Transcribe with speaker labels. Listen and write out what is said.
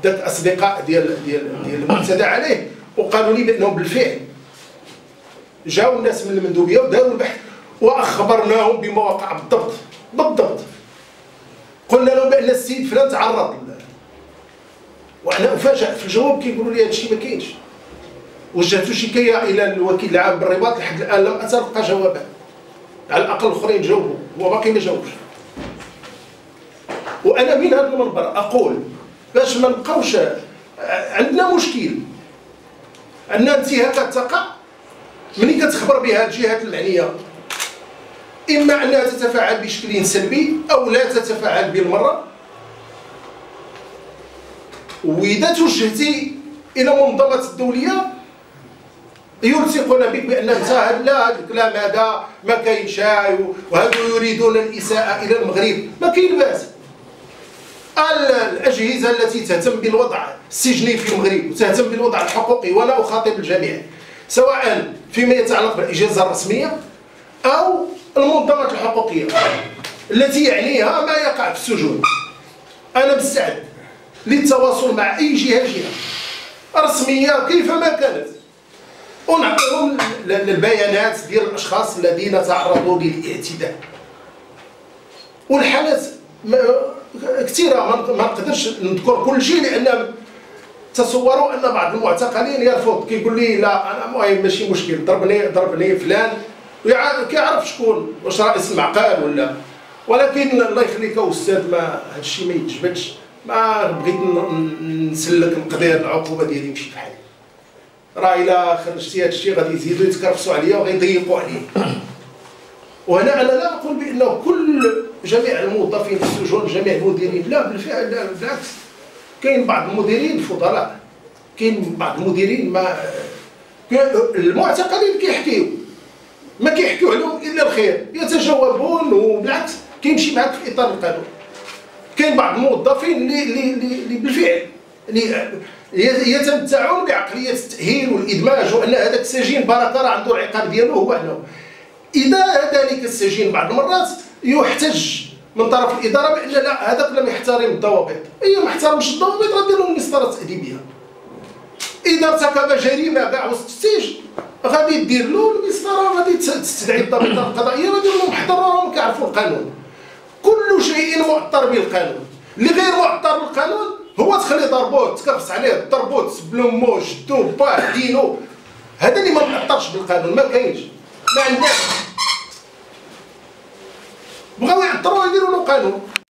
Speaker 1: داك الاصدقاء ديال المعتدى عليه وقالوا لي بانهم بالفعل جاوا الناس من المندوبيه وداروا البحث واخبرناهم بما وقع بالضبط. قلنا لهم بان السيد فلان تعرض، وانا افاجئ في الجواب كيقولوا لي هذا الشيء ما كاينش. وجهت شكايه الى الوكيل العام بالرباط، لحد الان لم اتلقى جوابا. على الاقل الاخرين جاوبوا وباقي ما جاوبش. وانا من هذا المنبر اقول باش ما نبقاوش عندنا مشكل، عندنا انتهاكات تقع ملي كتخبر بها الجهات المعنيه، اما انها تتفاعل بشكل سلبي او لا تتفاعل بالمره. واذا توجهتي الى منظمات الدوليه يلصقون بك بان انت لا هذا الكلام هذا ما كاينش، وهذو يريدون الاساءه الى المغرب. ما كاين باس. الاجهزه التي تهتم بالوضع السجني في المغرب وتهتم بالوضع الحقوقي، وانا اخاطب الجميع سواء فيما يتعلق بالاجازه الرسميه او المنظمات الحقوقيه التي يعنيها ما يقع في السجون، انا مستعد للتواصل مع اي جهه رسميه كيفما كانت، ونعطيهم البيانات ديال الاشخاص الذين تعرضوا للاعتداء. والحالات كثيره، ما نقدرش نذكر كل شيء، لان تصوروا ان بعض المعتقلين يرفض، كيقول لي لا انا المهم ماشي مشكل، ضربني فلان، كيعرف شكون، واش رئيس المعقل ولا. ولكن الله يخليك استاذ، ما هذا الشيء ما يتجبدش، ما بغيت نسلك نقضي هذه العقوبه ديالي نمشي في حالي. راه الا خرجتي هذا الشيء غادي يزيدوا يتكرفسوا عليا وغيضيقوا عليا. وهنا انا لا اقول بانه جميع الموظفين في السجون جميع المديرين، لا بالفعل، لا بالعكس. كاين بعض المديرين فضلاء، كاين بعض المديرين ما المعتقلين كيحكيو، ما كيحكيو عليهم الا الخير، يتجاوبون وبالعكس كيمشي معك في اطار القانون. كاين بعض الموظفين اللي بالفعل يتمتعون بعقليه التاهيل والادماج، وان هذاك السجين بركه راه عنده العقاب ديالو هو انه اذا ذلك السجين بعض المرات يحتج من طرف الاداره بان لا هذاك لم يحترم الضوابط. ما احترمش الضوابط غادير له المسطره تاديبيه. اذا ارتكب جريمه كاع وسط السجن غادي دير له المسطره، غادي تستدعي الضابطه القضائيه، غادي لهم محضر، راهم كيعرفوا القانون. كل شيء معطر بالقانون. اللي غير معطر بالقانون هو تخلي ضربوه تكرفس عليه، ضربوه تسب لامو شدو باه دينو، هذا اللي ما معطرش بالقانون. ما كاينش، ما عندناش. بغاو يعطروه يديروا له قانون.